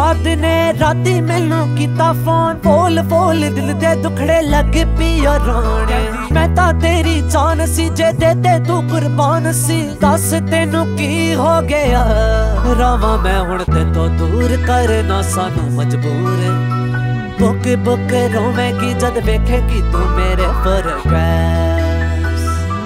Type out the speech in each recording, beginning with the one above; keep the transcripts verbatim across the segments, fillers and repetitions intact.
याद ने राती मैनू कीता फोन, बोल बोल दिल दे दुखड़े लग पिया रोने। मैं तां तेरी जान सी जे दे दे तू कुर्बान सी, दस तेनू की हो गया। रावां मैं हुण ते तो दूर करना सानू मजबूर। बुक बुक रोवेंगी जद वेखेंगी तू मेरे फोटोग्राफ्स।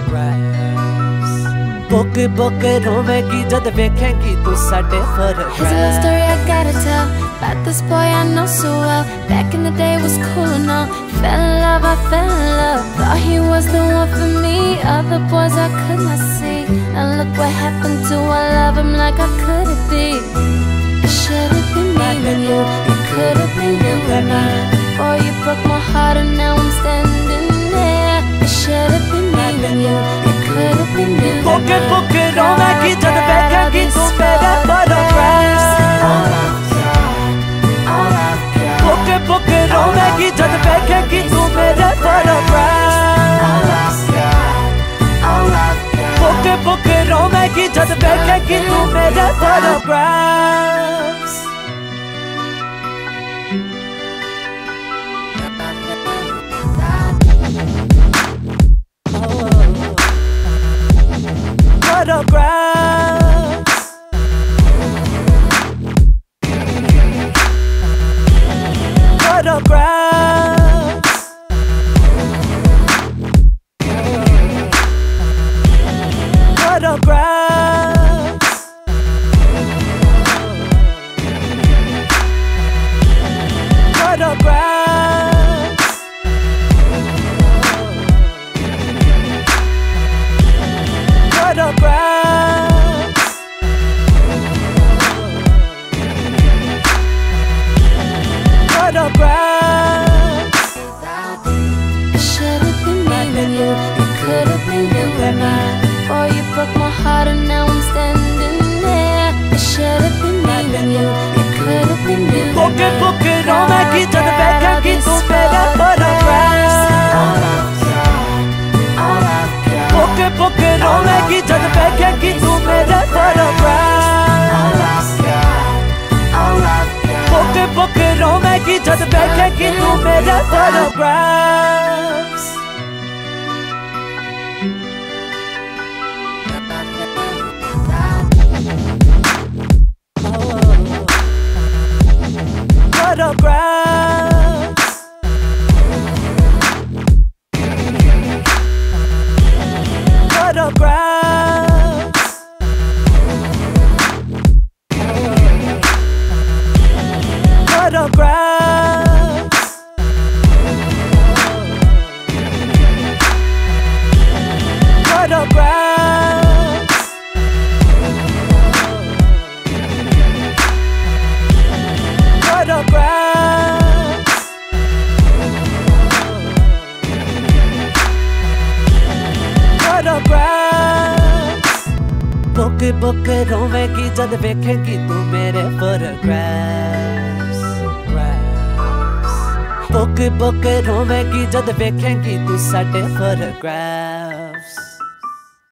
बुक बुक रोवेंगी जद वेखेंगी तू साडे photographs. Here's a little story I gotta tell about this boy I know so well. Back in the day was cool and all. Fell in love, I fell in love. Thought he was the one for me. Other boys I could not see. And look what happened to I love him like I could it be. It should have been me and you. It could have been you and me. Boy, you broke my heart and now I'm standing there. It should have been me and you. It could have been you. Book book रोवेंगी जद वेखेंगी तू मेरे photographs. Book book रोवेंगी जद वेखेंगी तू मेरे फोटोग्राफ्स। बुक बुक रोवेंगी जद वेखेंगी तू मेरे photographs. Photographs. Photographs. Photographs. Photographs. Photographs. Photographs. It should have been me and you. It could have been you and me. Boy, you broke my heart and now I'm standing there. It should have been me and you. It could have been you and Book me. book रोवेंगी जद वेखेंगी तू मेरे photographs. Book book रोवेंगी जद वेखेंगी तू मेरे फोटोग्राफ्स। बुक बुक रोवेंगी जद वेखेंगी तू मेरे photographs. Photographs. Photographs. Photographs. Photographs. Photographs. Photographs. Book book रोवेंगी जद वेखेंगी तू मेरे फोटोग्राफ्स। बुक बुक रोवेंगी जद वेखेंगी तू साडे फोटोग्राफ्स।